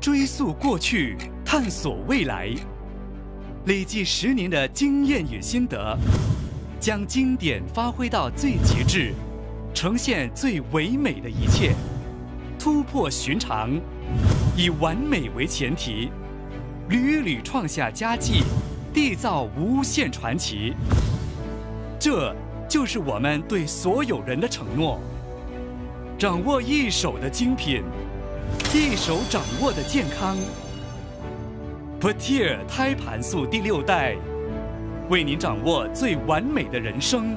追溯过去，探索未来，累计10年的经验与心得，将经典发挥到最极致，呈现最唯美的一切，突破寻常，以完美为前提，屡屡创下佳绩，缔造无限传奇。这就是我们对所有人的承诺。掌握一手的精品，一手掌握的健康。Petir 胎盘素第6代，为您掌握最完美的人生。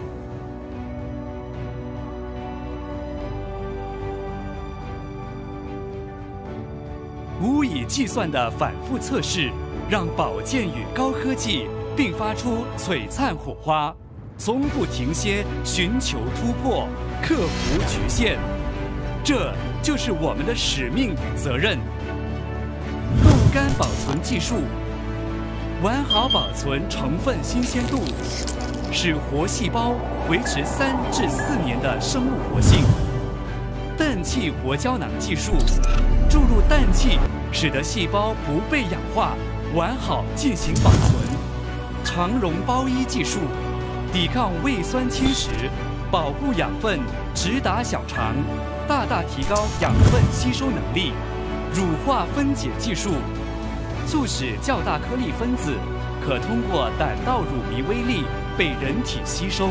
无以计算的反复测试，让保健与高科技并发出璀璨火花，从不停歇，寻求突破，克服局限。这就是我们的使命与责任。冻干保存技术，完好保存成分新鲜度，使活细胞维持3至4年的生物活性。氮气活胶囊技术，注入氮气，使得细胞不被氧化，完好进行保存。肠溶包衣技术，抵抗胃酸侵蚀，保护养分直达小肠，大大提高养分吸收能力。乳化分解技术，促使较大颗粒分子可通过胆道乳糜微粒被人体吸收。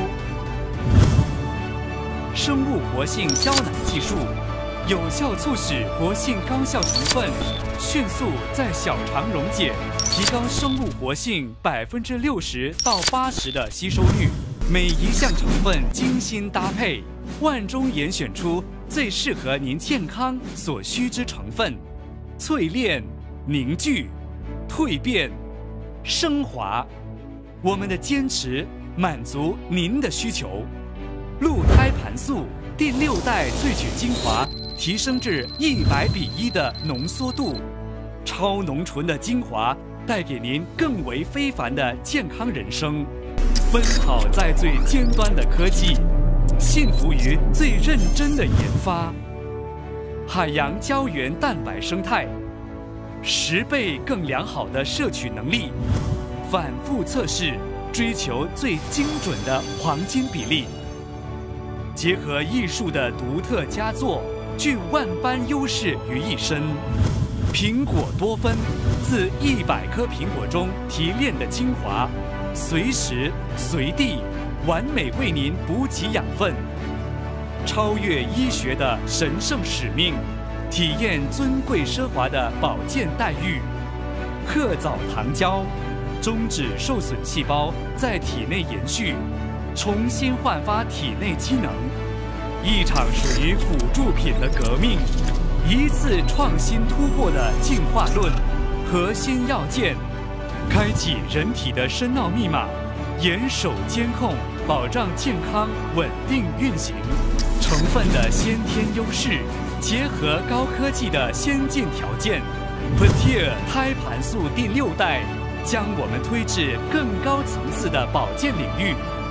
生物活性胶囊技术，有效促使活性高效成分迅速在小肠溶解，提高生物活性60%到80%的吸收率。每一项成分精心搭配，万中严选出最适合您健康所需之成分，淬炼、凝聚、蜕变、升华。我们的坚持满足您的需求。鹿胎盘素第6代萃取精华，提升至100:1的浓缩度，超浓醇的精华带给您更为非凡的健康人生。奔跑在最尖端的科技，幸福于最认真的研发。海洋胶原蛋白生态，10倍更良好的摄取能力，反复测试，追求最精准的黄金比例。结合艺术的独特佳作，聚万般优势于一身。苹果多酚，自100颗苹果中提炼的精华，随时随地完美为您补给养分。超越医学的神圣使命，体验尊贵奢华的保健待遇。褐藻糖胶，终止受损细胞在体内延续，重新焕发体内机能。一场属于辅助品的革命，一次创新突破的进化论。核心要件，开启人体的深奥密码，严守监控，保障健康稳定运行。成分的先天优势，结合高科技的先进条件。Petir 胎盘素第6代，将我们推至更高层次的保健领域。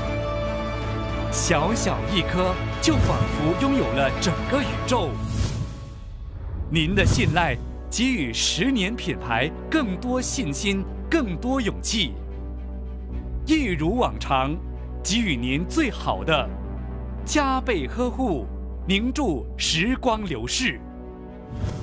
小小一颗，就仿佛拥有了整个宇宙。您的信赖给予10年品牌更多信心，更多勇气。一如往常，给予您最好的，加倍呵护，凝住时光流逝。